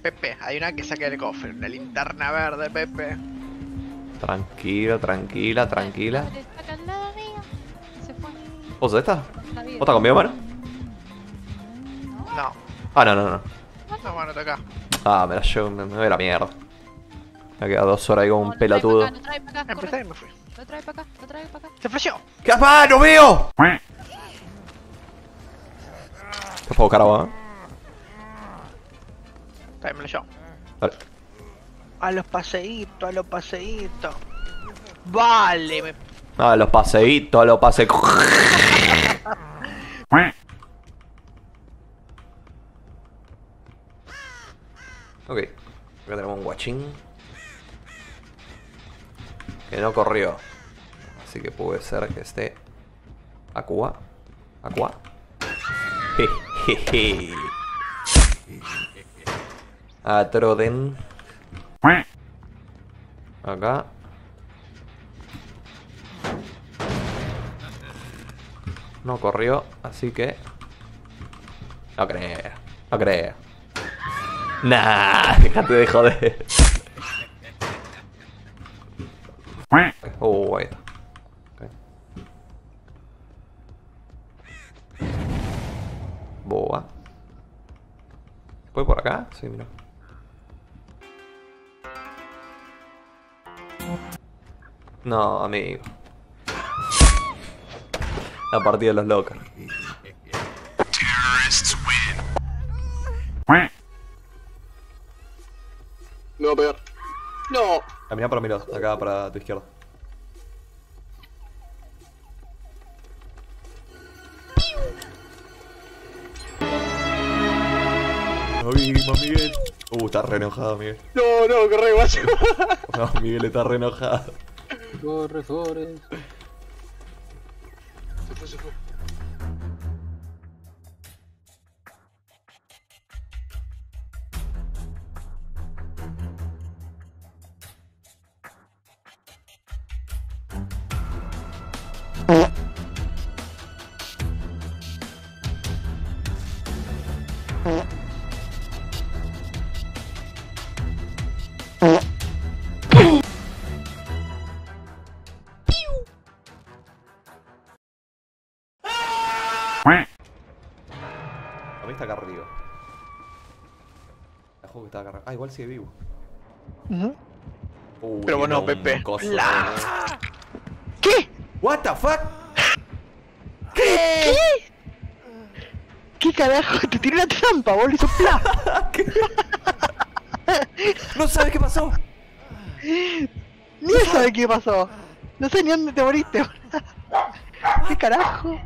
Pepe, hay una que saque el cofre, una linterna verde, Pepe. Tranquila, tranquila, tranquila. Está acá al lado mío. Se fue. ¿Vos estás? Está bien. ¿Vos estás conmigo, mano? No, Ah, no, no, no. no, bueno, te acá. Ah, me la llevo, me voy a la mierda. Me ha quedado 2 horas ahí como un pelotudo. Lo trae para acá, Empecé corre. y me fui. Lo trae para acá, lo trae para acá. ¡Se flasheó! ¿Qué pasa? ¡No veo! Te puedo buscar a vos, Tráemelo yo. Dale. A los paseitos, a los paseitos. Vale, me... A los paseitos, a los paseitos. Ok, acá tenemos un guachín que no corrió, así que puede ser que esté Aqua. Aqua. Jejeje. Atroden. Acá. No corrió, así que... No creo, no creo. Nah, déjate de joder. Ahí está. Okay. Boa. ¿Puede por acá? Sí, mira. No, amigo. La partida de los locos. Me va a pegar. No. Camina para mi lado, acá para tu izquierda. No, Miguel. Está re enojado, Miguel. No, no, corre, guacho. No, Miguel está re enojado. Corre, Forrest. Se fue, se fue. A mí está acá arriba. La juego que está acá arriba. Ah, igual sigue vivo. Pero bueno, tiene un Pepe. coso, ¿Qué? What the fuck? ¿Qué? ¿Qué carajo? Te tiré una trampa, boludo, hizo plá. No sabes qué pasó. Ni él sabe qué pasó. No sé ni dónde te moriste, boludo. ¿Qué carajo?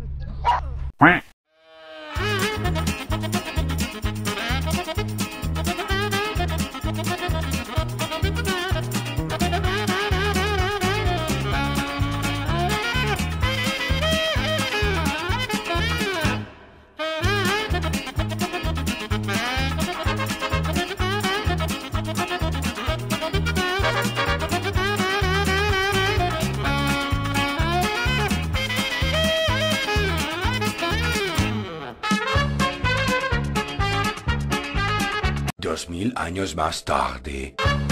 Dos mil años más tarde.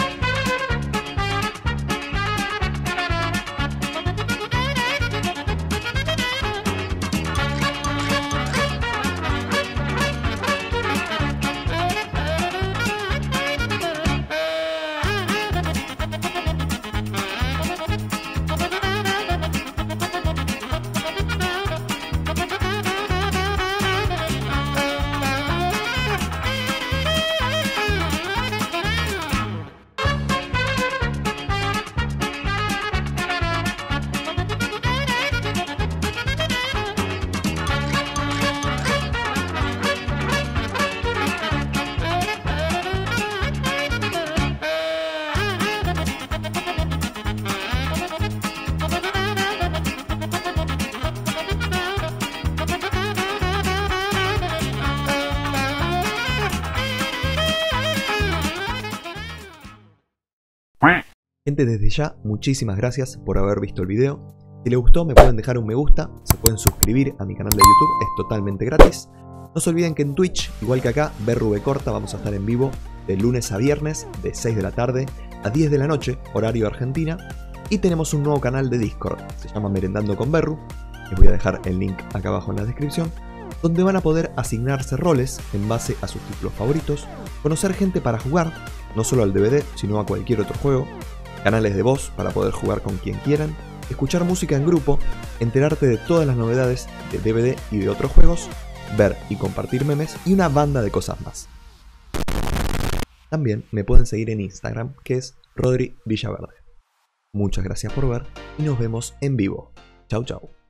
Gente, desde ya, muchísimas gracias por haber visto el video. Si les gustó, me pueden dejar un me gusta, se pueden suscribir a mi canal de YouTube, es totalmente gratis. No se olviden que en Twitch, igual que acá, BRVcorta, vamos a estar en vivo de lunes a viernes, de 6 de la tarde a 10 de la noche, horario Argentina. Y tenemos un nuevo canal de Discord, se llama Merendando con Berru. Les voy a dejar el link acá abajo en la descripción, donde van a poder asignarse roles en base a sus títulos favoritos, conocer gente para jugar, no solo al DBD, sino a cualquier otro juego, canales de voz para poder jugar con quien quieran, escuchar música en grupo, enterarte de todas las novedades de DBD y de otros juegos, ver y compartir memes y una banda de cosas más. También me pueden seguir en Instagram, que es Rodri Villaverde. Muchas gracias por ver y nos vemos en vivo. Chau chau.